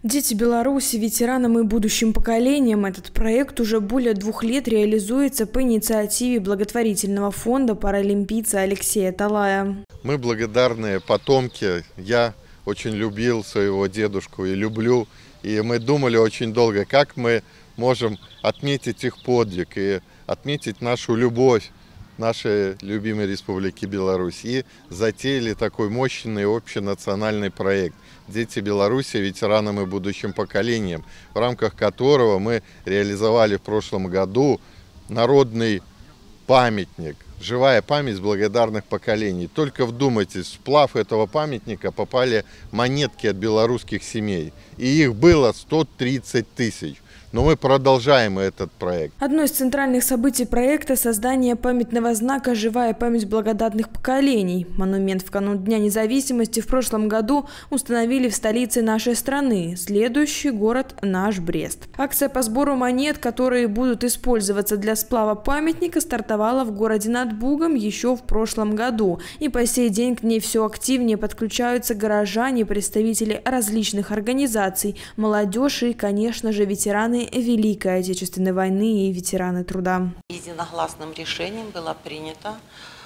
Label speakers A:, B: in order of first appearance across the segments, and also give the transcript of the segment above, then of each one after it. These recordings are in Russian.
A: Дети Беларуси, ветеранам и будущим поколениям. Этот проект уже более 2 лет реализуется по инициативе благотворительного фонда паралимпийца Алексея Талая.
B: Мы благодарные потомки. Я очень любил своего дедушку и люблю. И мы думали очень долго, как мы можем отметить их подвиг и отметить нашу любовь нашей любимой Республики Беларусь. И затеяли такой мощный общенациональный проект «Дети Беларуси, ветеранам и будущим поколениям», в рамках которого мы реализовали в прошлом году народный памятник «Живая память благодарных поколений». Только вдумайтесь, в сплав этого памятника попали монетки от белорусских семей. И их было 130 тысяч. Но мы продолжаем этот проект.
A: Одно из центральных событий проекта – создание памятного знака «Живая память благодарных поколений». Монумент в канун Дня независимости в прошлом году установили в столице нашей страны. Следующий город – наш Брест. Акция по сбору монет, которые будут использоваться для сплава памятника, стартовала в городе над Бугом еще в прошлом году. И по сей день к ней все активнее подключаются горожане, представители различных организаций, молодежь и, конечно же, ветераны Великой Отечественной войны и ветераны труда.
C: Единогласным решением было принято,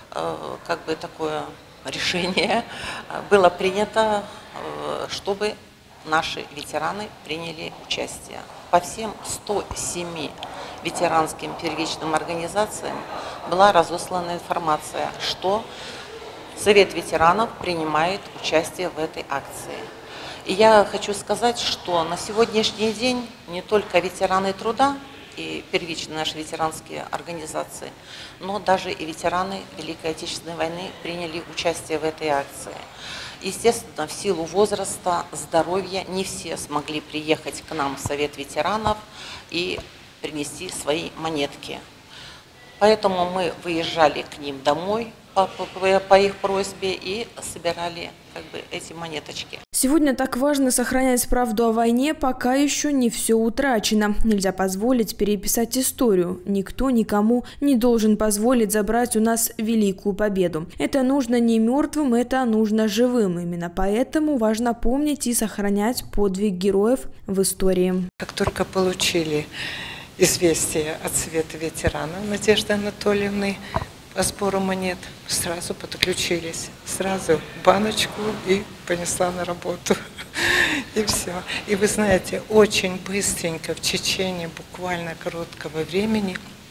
C: такое решение было принято, чтобы наши ветераны приняли участие. По всем 107 ветеранским первичным организациям была разослана информация, что Совет ветеранов принимает участие в этой акции. И я хочу сказать, что на сегодняшний день не только ветераны труда и первичные наши ветеранские организации, но даже и ветераны Великой Отечественной войны приняли участие в этой акции. Естественно, в силу возраста, здоровья не все смогли приехать к нам в Совет ветеранов и принести свои монетки. Поэтому мы выезжали к ним домой по их просьбе и собирали эти монеточки.
A: Сегодня так важно сохранять правду о войне, пока еще не все утрачено. Нельзя позволить переписать историю. Никто никому не должен позволить забрать у нас великую победу. Это нужно не мертвым, это нужно живым. Именно поэтому важно помнить и сохранять подвиг героев в истории.
D: Как только получили известие от Совета ветеранов Надежды Анатольевны по сбору монет, сразу подключились, сразу баночку и понесла на работу. И все. И вы знаете, очень быстренько, в течение буквально короткого времени,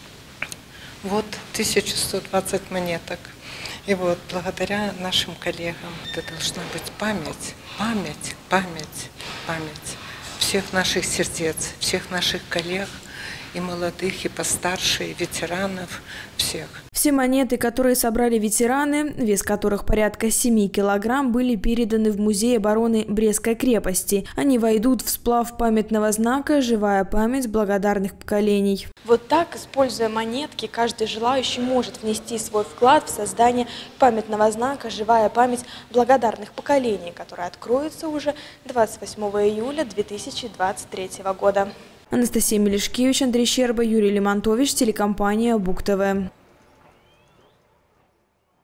D: вот 1120 монеток. И вот благодаря нашим коллегам это должна быть память всех наших сердец, всех наших коллег, и молодых, и постарше, и ветеранов, всех.
A: Все монеты, которые собрали ветераны, вес которых порядка 7 килограмм, были переданы в Музей обороны Брестской крепости. Они войдут в сплав памятного знака «Живая память благодарных поколений».
E: Вот так, используя монетки, каждый желающий может внести свой вклад в создание памятного знака «Живая память благодарных поколений», который откроется уже 28 июля 2023 года.
A: Анастасия Мелешкевич, Андрей Щерба, Юрий Лемонтович, телекомпания Буг ТВ.